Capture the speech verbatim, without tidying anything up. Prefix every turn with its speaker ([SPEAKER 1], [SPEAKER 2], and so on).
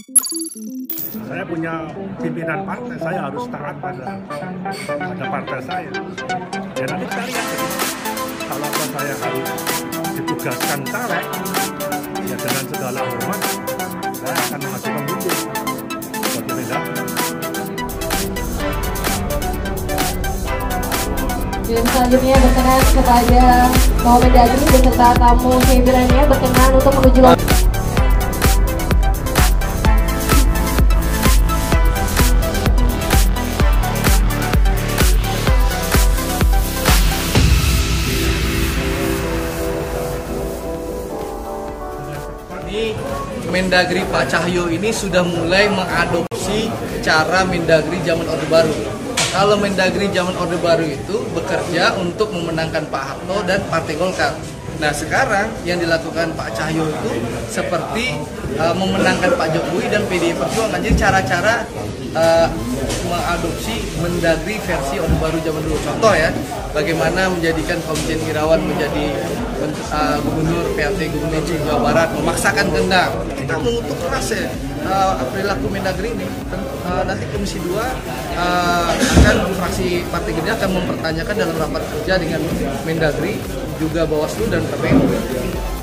[SPEAKER 1] Saya punya pimpinan partai, saya harus taat pada pada partai saya. Ya nanti kita lihat. Kalau saya harus ditugaskan caleg, ya dengan segala hormat, saya akan mengajukan mundur sebagai Mendagri.
[SPEAKER 2] Dan selanjutnya berkenan kepada Muhammad Mendagri beserta tamu hiburannya berkenan untuk menuju lokasi.
[SPEAKER 3] Mendagri Pak Cahyo ini sudah mulai mengadopsi cara Mendagri zaman Orde Baru. Kalau Mendagri zaman Orde Baru itu bekerja untuk memenangkan Pak Harto dan Partai Golkar. Nah sekarang yang dilakukan Pak Cahyo itu seperti uh, memenangkan Pak Jokowi dan P D I Perjuangan. Jadi cara-cara uh, mengadopsi Mendagri versi Orde Baru zaman dulu. Contoh ya, bagaimana menjadikan Komjen Irawan menjadi uh, gubernur P R T Gubernur Jawa Barat, memaksakan kehendak. Kita mengutuk keras ya uh, perilaku Mendagri ini. Uh, nanti Komisi dua uh, akan fraksi Partai Gerindra akan mempertanyakan dalam rapat kerja dengan Mendagri, juga Bawaslu dan K P U.